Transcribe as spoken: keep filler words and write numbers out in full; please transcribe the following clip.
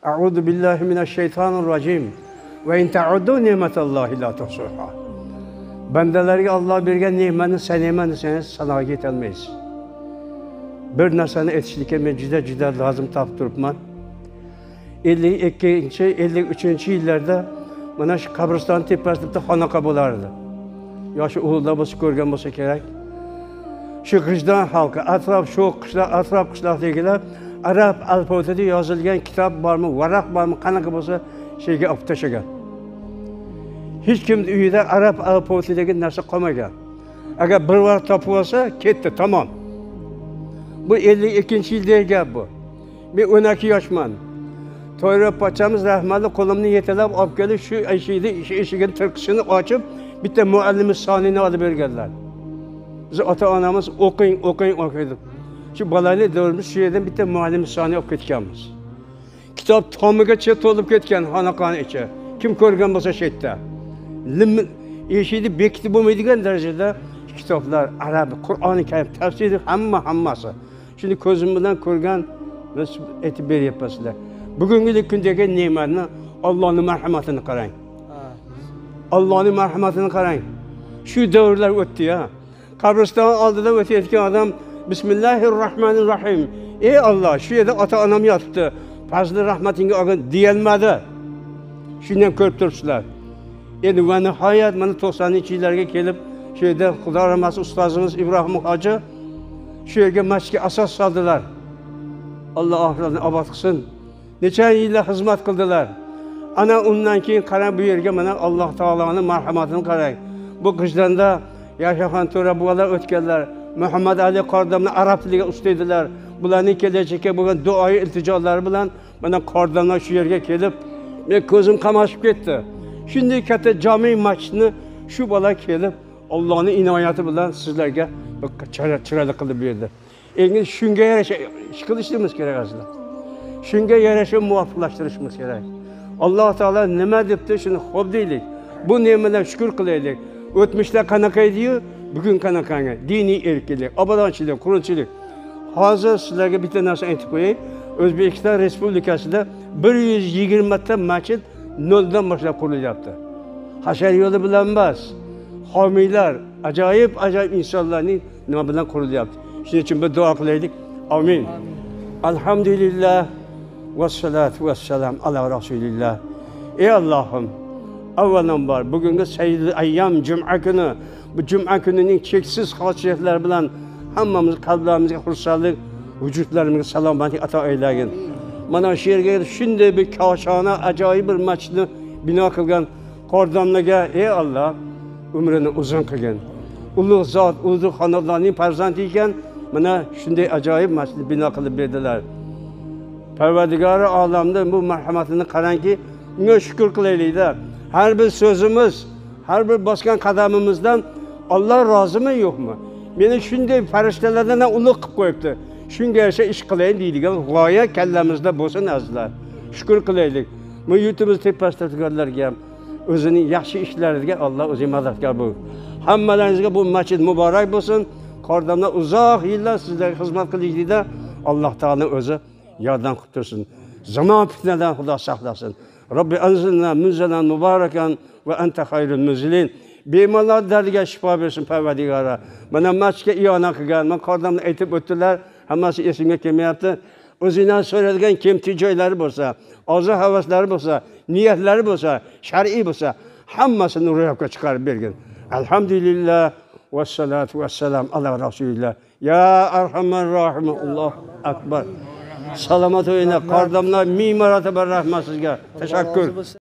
A'udhu billahi mineşşeytanirracim. Ve in ta'uddu nimetallahi la tuhsuha. Bandalarga Allah bergan ne'matni sanayman desangiz sanoqqa yetolmaysiz. Bir narsani aytishlikka men juda juda lozim topib turibman. ellik ikkinchi ellik uchinchi yillarda mana shu qabriston tepasida xonaqa bo'lardi. Yoshi o'g'illar bo'lsa ko'rgan bo'lsa kerak. Shu G'ijdon xalqi, atrof shu qishloq, atrof qishloqdagilar arab alifbosida yozilgan kitob bormi, varaq bormi, qanaqa bo'lsa şeyga olib tashlagan. Hech kim uyida arab alifbosidagi narsa qolmagan. Agar bir vaqt topib olsa, ketdi, tamom. Bu ellik ikkinchi yildagi gap bu. Men o'n ikki yoshman. To'yra pochamiz rahmatli qo'limni yetalab olib kelib, shu eshikni, eshigini tirqishini ochib, bitta muallimi sonini olib berganlar. Biz ota-onamiz o'qing, o'qing, o'qiydi. Shu bolali davrimiz shu yerdan bitta muallimi soni olib ketganmiz. Kitob tomigacha to'lib ketgan xonaqoni ichi. Kim ko'rgan bo'lsa shu yerda. Eshikni bekitib bo'lmaydigan darajada kitoblar, arab, Qur'oni Karim, tafsiri hamma hammasi. Shuni ko'zim bilan ko'rgan, biz aytib beryapsizlar. Bugungi kundagi ne'matni, Allohning marhamatini qarang. Allohning marhamatini qarang. Shu davrlar o'tdi-ya. Qabriston oldida o'tayotgan odam Bismillahirrohmanirrohim. Ey Alloh, shu yerda ota-onam yotibdi. Fazli rahmatingga olgin deyilmadi. Shundan ko'rib turibsizlar. Endi va nihoyat mana to'qsoninchi yillarga kelib, shu yerda Xudo rahmat ustozimiz Ibrohim hoji shu yerga masjidga asos soldilar. Alloh oxiratini obod qilsin. Necha yillar xizmat qildilar. Ana undan keyin qarang bu yerga mana Alloh taoloning marhamatini qarang. Bu G'ijdonda Yashaxon To'ra buvalar o'tganlar. Muhammad Ali Qordamni arab tiliga ustaydilar. Bularning kelajakka bo'lgan duoyi iltijolari bilan mana Qordamlar shu yerga kelib, men ko'zim qamashib ketdi. Shunday katta jami masjidni shu bola kelib, Allohning inoyati bilan sizlarga chiroyli qilib berdi. Endi shunga yarasha ish qilishimiz kerak aslida. Shunga yarasha muvofiqlashtirishimiz kerak. Alloh taolo nima debdi, shuni xo'p deylik. Bu ne'matlarga shukr qilaylik. O'tmishda qanaqa edi-yu, bugun qanaqangi? Diniy erkinlik, obodonchilik, quruvchilik. Hozir sizlarga bitta narsa aytib qo'yay. O'zbekiston Respublikasida bir yuz yigirma ta masjid noldan boshlab qurilyapti. Hashar yo'li bilan emas, homiylar, ajoyib ajoyib insonlarning nima bilan qurilyapti. Shuning uchun bir duo qilaylik. Amin. Alhamdulillah vassalatu vassalam ala rasulillah. Ey Allohim, avvalambor bugungi sayyidul ayyam juma kuni, bu juma kunining cheksiz xosiyatlari bilan hammamiz qalblarimizga xursandlik, vujudlarimizga salomatlik ato aylagin. Mana shu yerga shunday bir koshona ajoyib bir masjidni bino qilgan Qordamlarga ey Alloh umrini uzun qilgin. Ulug' zot, ulug' xonadonning farzandi ekan, mana shunday ajoyib masjidni bino qilib berdilar. Parvardigori olamda bu marhamatini qarangki, unga shukr qilaylik-da. Har bir so'zimiz, har bir bosgan qadamimizdan Alloh rozimi yo'qmi? Meni shunday farishtalardan ulug' qilib qo'yibdi. Shunga yarasha ish qilaylik deydigan g'oya kallamizda bo'lsin azizlar. Shukr qilaylik. Bu yurtimiz tepasida turganlarga ham o'zining yaxshi ishlariga Alloh o'zi madadkor bo'lsin. Hammalaringizga bu masjid muborak bo'lsin. Qordamlar uzoq yillar sizlarga xizmat qilishlikda Alloh taolo o'zi yordam qilib tursin. Zamon fitnadan Xudo saqlasin. Robbi anzilna munzalan mubarakan va anta xayrul munzilin. Bemorlar dardiga shifo bersin Parvardigora. Mana masjidga iyona qilgan, men Qordamni aytib o'tdilar, hammasi esimga kelmayapti. O'zingdan so'radigan kimti joylari bo'lsa, orzu havaslari bo'lsa, niyatlari bo'lsa, shar'iy bo'lsa, hammasini ro'yobga chiqarib bergin. Alhamdulillah vassalatu vassalam ala rasulillah. Ya arhamar rohim, Alloh akbar. Salomat o'yna, Qordamlar ming marotaba rahmat sizga. Tashakkur.